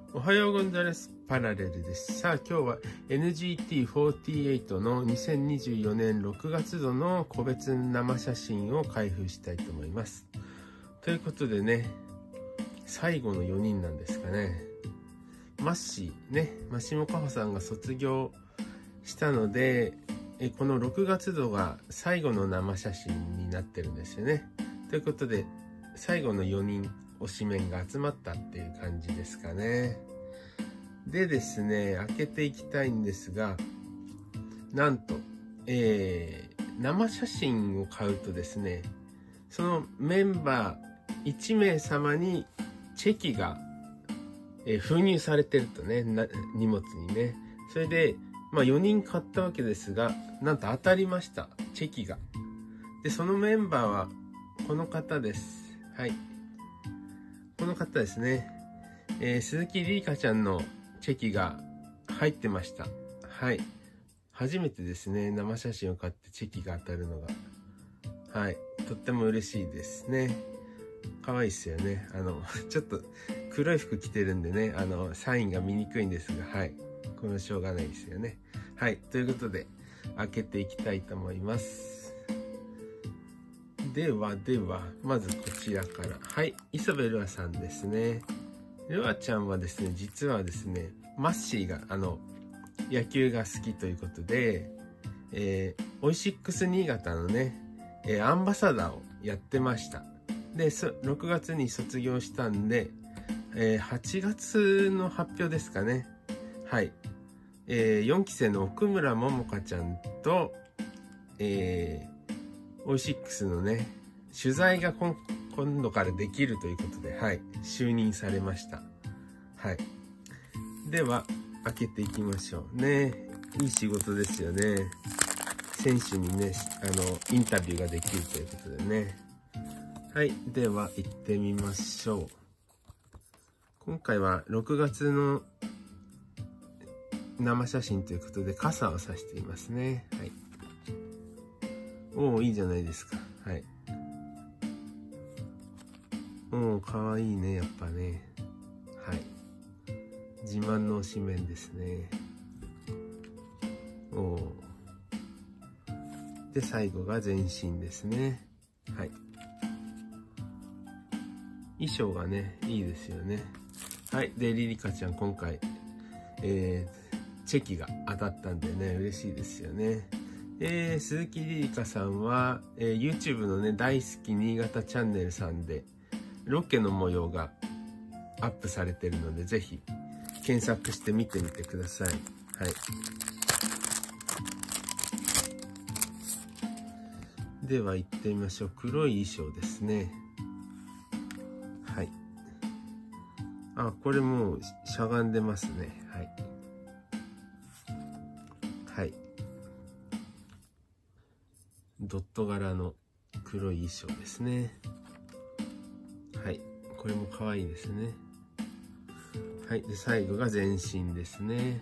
おはようございます。パラレルです。さあ、今日は NGT48 の2024年6月度の個別生写真を開封したいと思います。ということでね、最後の4人なんですかね。マッシーね、マシモカホさんが卒業したので、この6月度が最後の生写真になってるんですよね。ということで、最後の4人推しメンが集まったっていう感じですかね。でですね、開けていきたいんですが、なんと、生写真を買うとですね、そのメンバー1名様にチェキが、封入されてるとね、荷物にね。それで、4人買ったわけですが、なんと当たりました。チェキが。で、そのメンバーはこの方です。はい。この方ですね。鈴木りりかちゃんのチェキが入ってました。はい。初めてですね、生写真を買ってチェキが当たるのが。はい。とっても嬉しいですね。可愛いっすよね。ちょっと黒い服着てるんでね、サインが見にくいんですが、はい。これはしょうがないですよね。はい。ということで、開けていきたいと思います。では、まずこちらから。はい。磯部ルアさんですね。ルアちゃんはですね、実はですね、マッシーが、野球が好きということで、オイシックス新潟のね、アンバサダーをやってました。で、6月に卒業したんで、8月の発表ですかね。はい。4期生の奥村桃香ちゃんと、オイシックスのね、取材が今度からできるということで、はい、就任されました。はい。では、開けていきましょうね。いい仕事ですよね。選手にね、インタビューができるということでね。はい。では、行ってみましょう。今回は6月の生写真ということで、傘を差していますね。はい。おー、いいじゃないですか。はい。おー、かわいいね、やっぱね。はい。自慢の推しメンですね。おー。で、最後が全身ですね。はい。衣装がね、いいですよね。はい。で、りりかちゃん、今回、チェキが当たったんでね、嬉しいですよね。鈴木りりかさんは、YouTube のね、大好き新潟チャンネルさんで、ロケの模様がアップされてるので、ぜひ検索して見てみてください。はい。では行ってみましょう。黒い衣装ですね。はい。あ、これもうしゃがんでますね。はい。はい。ドット柄の黒い衣装ですね。はい。これも可愛いですね。はい。で、最後が全身ですね。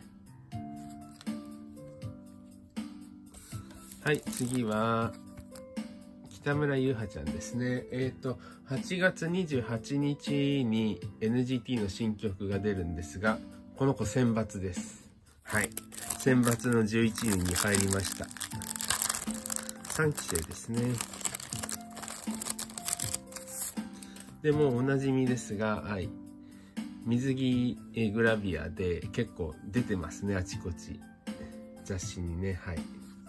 はい。次は、北村優葉ちゃんですね。8月28日に NGT の新曲が出るんですが、この子選抜です。はい。選抜の11人に入りました。3期生ですね。でもおなじみですが、はい。水着グラビアで結構出てますね、あちこち。雑誌にね、はい。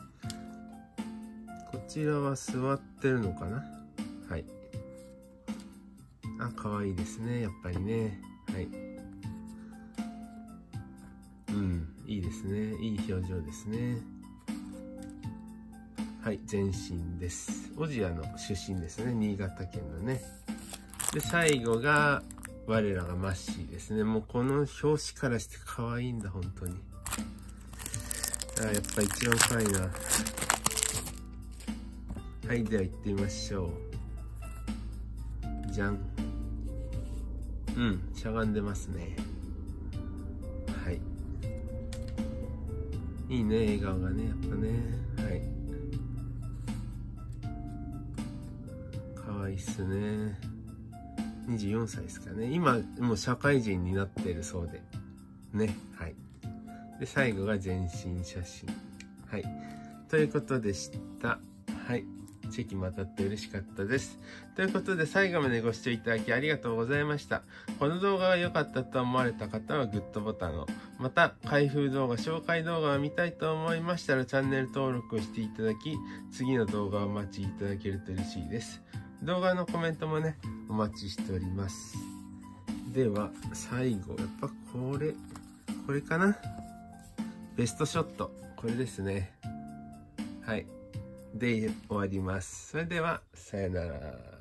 こちらは座ってるのかな？はい。あ、可愛いですね、やっぱりね。はい。うん、いいですね。いい表情ですね。はい、全身です。小千谷の出身ですね、新潟県のね。で、最後が、我らがマッシーですね。もうこの表紙からして可愛いんだ、本当に。あ、やっぱ一番可愛いな。はい、では行ってみましょう。じゃん。うん、しゃがんでますね。はい。いいね、笑顔がね、やっぱね。はい。可愛いっすね。 24歳ですかね。今、もう社会人になってるそうで。ね。はい。で、最後が全身写真。はい。ということでした。はい。チェキも当たって嬉しかったです。ということで、最後までご視聴いただきありがとうございました。この動画が良かったと思われた方はグッドボタンを。また、開封動画、紹介動画を見たいと思いましたら、チャンネル登録をしていただき、次の動画をお待ちいただけると嬉しいです。動画のコメントもね、お待ちしております。では、最後、やっぱこれかな？ベストショット。これですね。はい。で、終わります。それでは、さよなら。